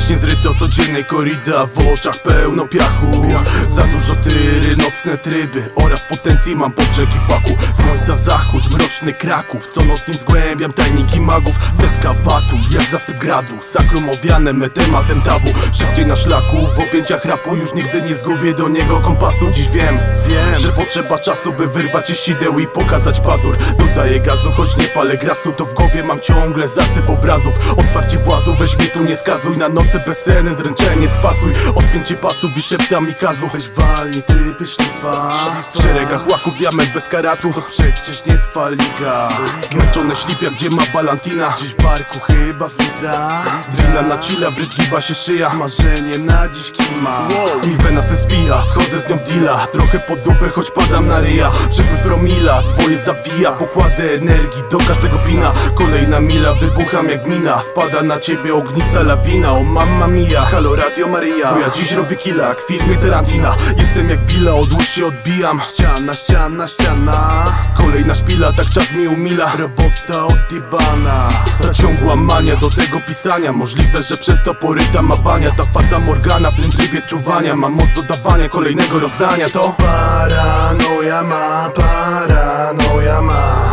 Wiecznie zryto codziennej korrida, w oczach pełno piachu. Za dużo tyry, nocne tryby oraz potencję mam po brzegi paku. Słońca zachód, mroczny Kraków, co noc nim zgłębiam tajniki magów. Setka watów, jak zasyp gradu, sakrum owiane me tematem tabu. Szybciej na szlaku, w objęciach rapu, już nigdy nie zgubię do niego kompasu. Dziś wiem, że potrzeba czasu, by wyrwać się sideł i pokazać pazur. Dodaję gazu, choć nie palę grasu, to w głowie mam ciągle zasyp obrazów. Otwarcie włazu, weź mnie tu nie skazuj, na noce bez seny, dręczenie spasuj. Odpięcie pasów i szepta mi kazu, weź walnij, ty byś szlifa. W szeregach łaków diament bez karatu, to przecież nie twa liga. Zmęczone ślipia, gdzie ma balantina, gdzieś w barku chyba z litra. Drilla na chilla, w rytm giba się szyja, marzeniem na dziś kima. Mi wena se spija, wchodzę z nią w deala. Trochę po dupę, choć padam na ryja. Przepływ promila, swoje zawija. Pokładę energii do każdego pina. Kolejna mila, wybucham jak mina. Spada na ciebie ognista lawina, o mamma mia. Halo Radio Maria, bo ja dziś robię killa jak w filmie Tarantina. Jestem jak Billa, odłóż się odbijam. Ściana, ściana, ściana. Kolejna szpila, tak czas mi umila. Robota odjebana. Ta ciągła mania do tego pisania. Możliwe, że przez to poryta ma bania. Ta fata Morgana w tym trybie czuwania. Mam moc dodawania kolejnego rozdania. To paranoja ma, paranoja ma.